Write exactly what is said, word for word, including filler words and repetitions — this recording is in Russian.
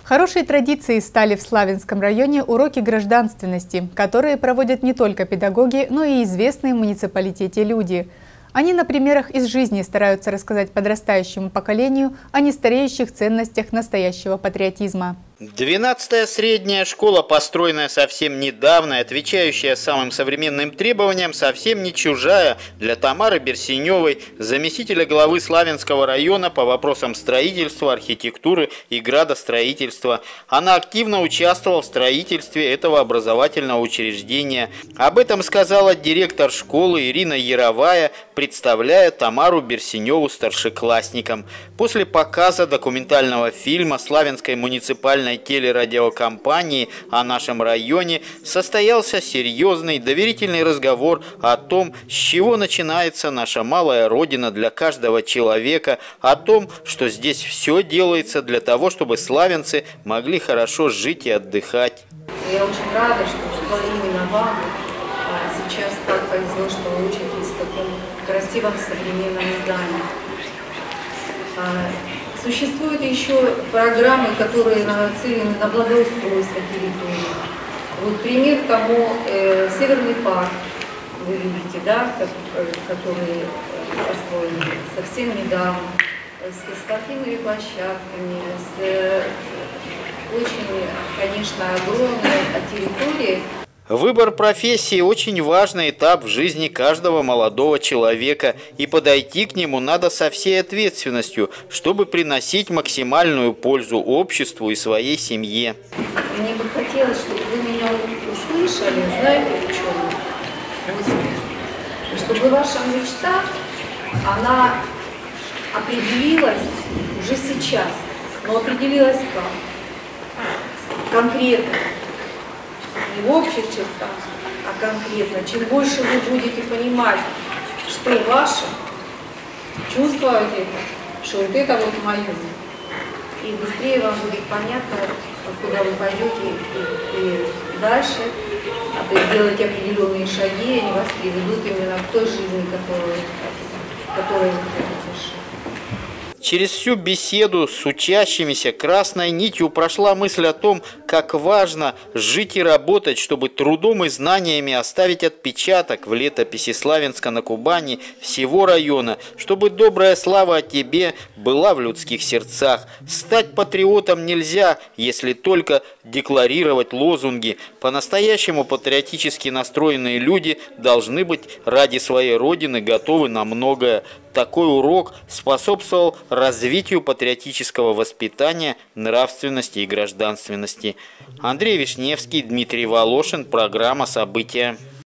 Хорошей традицией стали в Славянском районе уроки гражданственности, которые проводят не только педагоги, но и известные в муниципалитете люди. Они на примерах из жизни стараются рассказать подрастающему поколению о нестареющих ценностях настоящего патриотизма. двенадцатая средняя школа, построенная совсем недавно, отвечающая самым современным требованиям, совсем не чужая для Тамары Берсеневой, заместителя главы Славянского района по вопросам строительства, архитектуры и градостроительства. Она активно участвовала в строительстве этого образовательного учреждения. Об этом сказала директор школы Ирина Яровая, представляя Тамару Берсеневу старшеклассникам. После показа документального фильма Славянской муниципальной телерадиокомпании о нашем районе состоялся серьезный доверительный разговор о том, с чего начинается наша малая родина для каждого человека, о том, что здесь все делается для того, чтобы славянцы могли хорошо жить и отдыхать. Я очень рада, что, что именно вам сейчас так повезло, что вы учитесь в таком красивом современном здании. Существуют еще программы, которые нацелены на благоустройство территории. Вот пример тому э, Северный парк, вы видите, да, который построен совсем недавно, с спортивными площадками, с э, очень, конечно, огромной территорией. Выбор профессии – очень важный этап в жизни каждого молодого человека, и подойти к нему надо со всей ответственностью, чтобы приносить максимальную пользу обществу и своей семье. Мне бы хотелось, чтобы вы меня услышали, знаете, в чем? Чтобы ваша мечта, она определилась уже сейчас, но определилась как? Конкретно. Не в общих чертах, а конкретно. Чем больше вы будете понимать, что ваше, чувствовать это, что вот это вот мое, и быстрее вам будет понятно, куда вы пойдете и, и дальше, а делать определенные шаги, они вас приведут именно к той жизни, которую, которую вы хотите жить. Через всю беседу с учащимися красной нитью прошла мысль о том, как важно жить и работать, чтобы трудом и знаниями оставить отпечаток в летописи Славянска на Кубани всего района, чтобы добрая слава о тебе была в людских сердцах. Стать патриотом нельзя, если только декларировать лозунги. По-настоящему патриотически настроенные люди должны быть ради своей родины готовы на многое. Такой урок способствовал развитию патриотического воспитания, нравственности и гражданственности. Андрей Вишневский, Дмитрий Волошин. Программа «События».